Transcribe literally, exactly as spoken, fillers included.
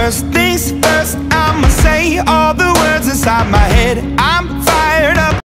First things first, I'ma say all the words inside my head. I'm